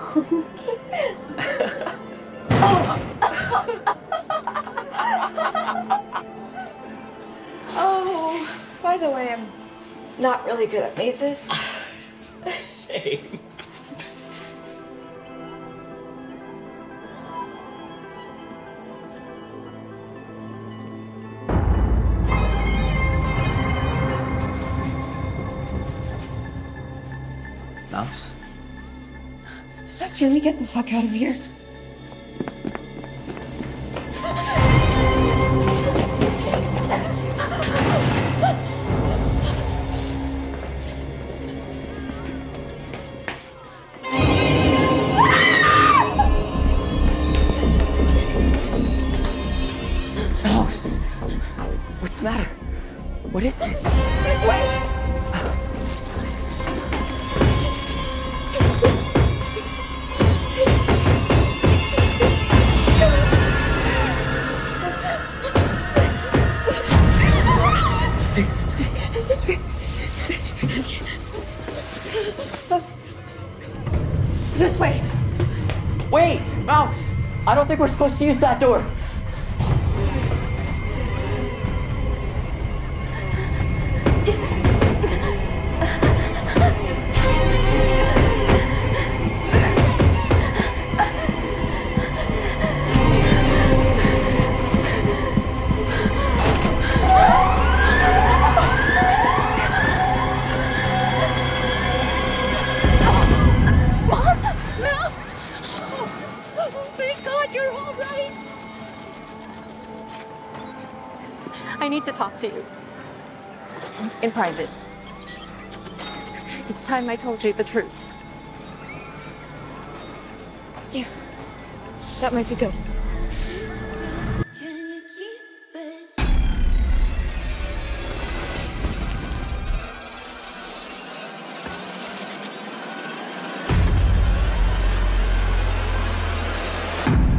Oh, by the way, I'm not really good at mazes. Same. Mouse? Can we get the fuck out of here? Mouse! What's the matter? What is it? This way! This way! Wait! Mouse! I don't think we're supposed to use that door! Mouse! Oh, thank God you're all right! I need to talk to you. In private. It's time I told you the truth. Yeah, that might be good.